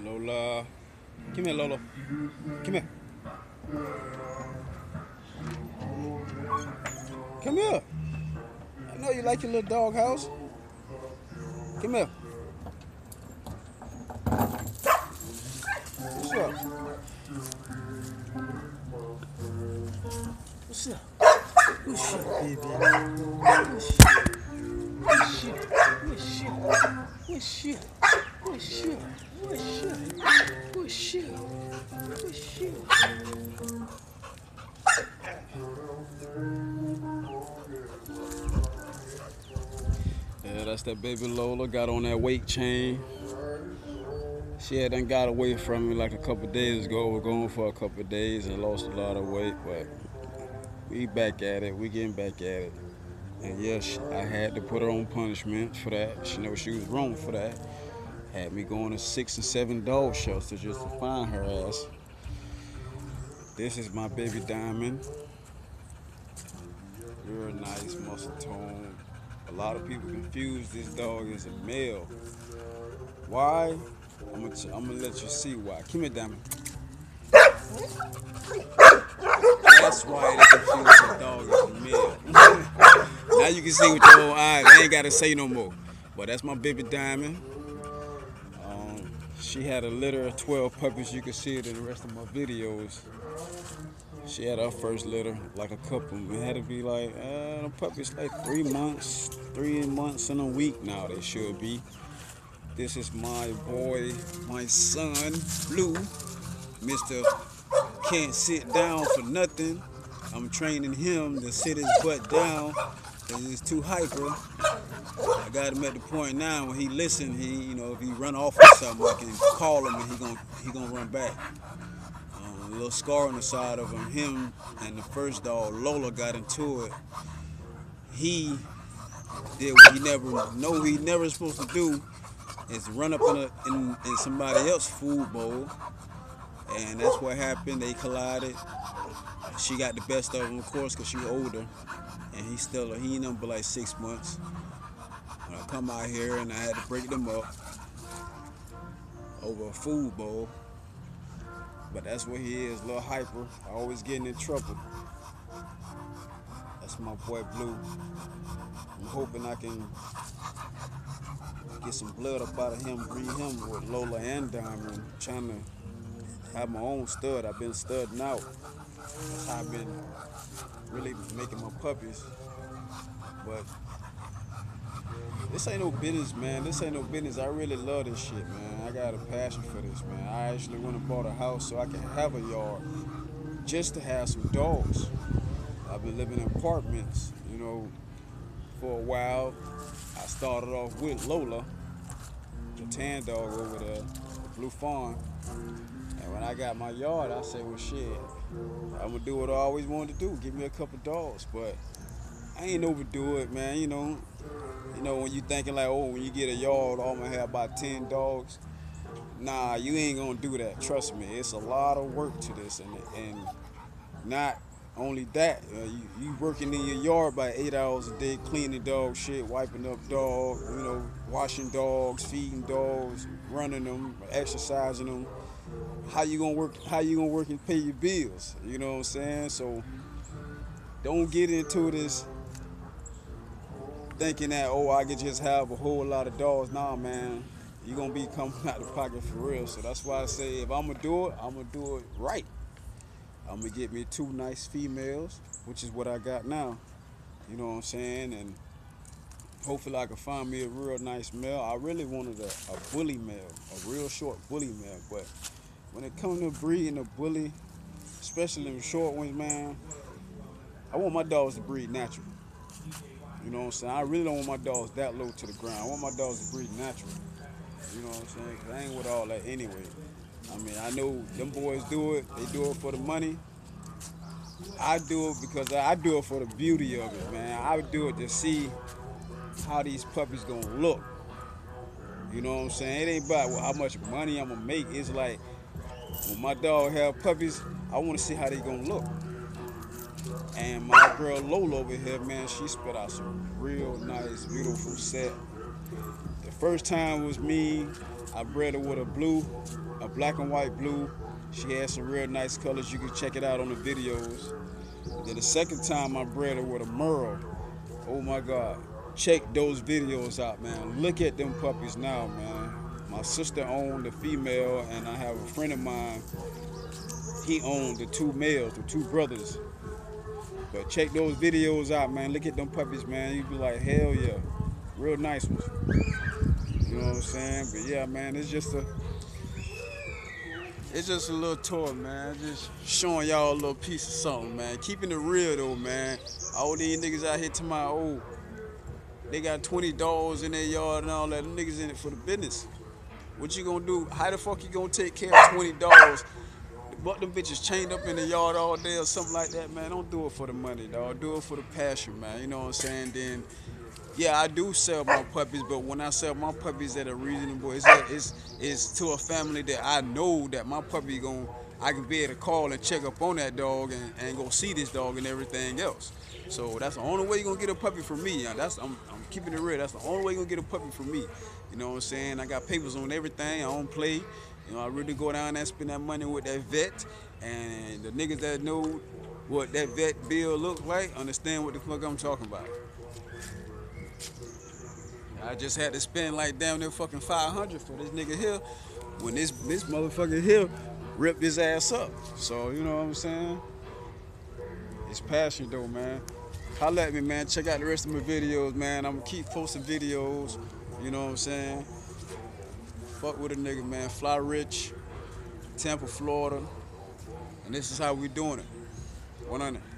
Lola. Come here, Lola. Come here. Come here. I know you like your little dog house. Come here. What's up? What's up? What's up, baby? What's up? What's up? What's up? What's up? What's up? What's up? What's up? What's up? Yeah, that's that baby Lola. Got on that weight chain. She had done got away from me like a couple days ago. We're going for a couple days and lost a lot of weight, but we back at it. We getting back at it. And yes, I had to put her on punishment for that. She know she was wrong for that. Had me going to 6 and 7 dog shelters just to find her ass. This is my baby Diamond. Real nice, muscle tone. A lot of people confuse this dog as a male. Why? I'm gonna let you see why. Come here, Diamond. That's why they confuse this dog as a male. Now you can see with your own eyes. I ain't gotta say no more. But that's my baby Diamond. She had a litter of 12 puppies. You can see it in the rest of my videos. She had her first litter, like a couple. It had to be like, the puppies like 3 months, 3 months and a week now they should be. This is my boy, my son, Blue. Mr. Can't sit down for nothing. I'm training him to sit his butt down because he's too hyper. I got him at the point now when he listen, if he run off or something, I can call him and he gonna run back. A little scar on the side of him. Him and the first dog, Lola, got into it. He did what he never supposed to do, is run up in somebody else's food bowl, and that's what happened. They collided. She got the best of him, of course, because she was older, and he ain't but like 6 months. When I come out here and I had to break them up over a food bowl. But that's what he is, a little hyper, always getting in trouble. That's my boy Blue. I'm hoping I can get some blood up out of him, breed him with Lola and Diamond. Trying to have my own stud. I've been studding out. That's how I've been really making my puppies. But this ain't no business, man. This ain't no business. I really love this shit, man. I got a passion for this, man. I actually went and bought a house so I can have a yard just to have some dogs. I've been living in apartments, for a while. I started off with Lola, the tan dog over there, the Blue Fawn. And when I got my yard, I said, well, shit, I'm going to do what I always wanted to do, give me a couple dogs. But I ain't overdo it, man. When you thinking like, oh, when you get a yard, I'm going to have about 10 dogs. Nah, you ain't going to do that. Trust me. It's a lot of work to this. And not only that, you working in your yard by 8 hours a day, cleaning dog shit, wiping up dog, washing dogs, feeding dogs, running them, exercising them. How you gonna work and pay your bills? You know what I'm saying? So don't get into this thinking that, oh, I could just have a whole lot of dogs. Nah, man, you're going to be coming out of pocket for real. So that's why I say if I'm going to do it, I'm going to do it right. I'm going to get me 2 nice females, which is what I got now. You know what I'm saying? And hopefully I can find me a real nice male. I really wanted a bully male, a real short bully male. But when it comes to breeding a bully, especially them short ones, man, I want my dogs to breed natural. You know what I'm saying? I really don't want my dogs that low to the ground. I want my dogs to breed natural. You know what I'm saying? Because I ain't with all that anyway. I mean, I know them boys do it. They do it for the money. I do it because I do it for the beauty of it, man. I would do it to see how these puppies gonna look. You know what I'm saying? It ain't about how much money I'm gonna make. It's like when my dog have puppies, I want to see how they gonna look. And my girl Lola over here, man, she spit out some real nice, beautiful set. The First time was me. I bred her with a black and white blue. She had some real nice colors. You can check it out on the videos. And then the second time I bred her with a Merle. Oh my God. Check those videos out, man. Look at them puppies now, man. My sister owned the female, and I have a friend of mine. He owned the two males, the two brothers. But check those videos out, man. Look at them puppies, man. You be like, hell yeah. Real nice ones. You know what I'm saying? But yeah, man, it's just a little tour, man. Just showing y'all a little piece of something, man. Keeping it real though, man. All these niggas out here to my old, they got 20 dogs in their yard and all that. Them niggas in it for the business. What you gonna do? How the fuck you gonna take care of 20 dogs? But them bitches chained up in the yard all day or something like that, man. Don't do it for the money, dog. Do it for the passion, man. You know what I'm saying? Then, yeah, I do sell my puppies, but when I sell my puppies at a reasonable, it's to a family that I know that my puppy I can be able to call and check up on that dog and go see this dog and everything else. So that's the only way you're gonna get a puppy from me. I'm keeping it real. That's the only way you're gonna get a puppy from me. You know what I'm saying? I got papers on everything. I don't play. You know, I really go down there and spend that money with that vet. And the niggas that know what that vet bill look like understand what the fuck I'm talking about. I just had to spend like damn near fucking 500 for this nigga here when this motherfucker here ripped his ass up. So, you know what I'm saying? It's passion though, man. Holla at me, man. Check out the rest of my videos, man. I'm gonna keep posting videos. You know what I'm saying? Fuck with a nigga, man. Fly Rich, Tampa, Florida. And this is how we doing it. 100.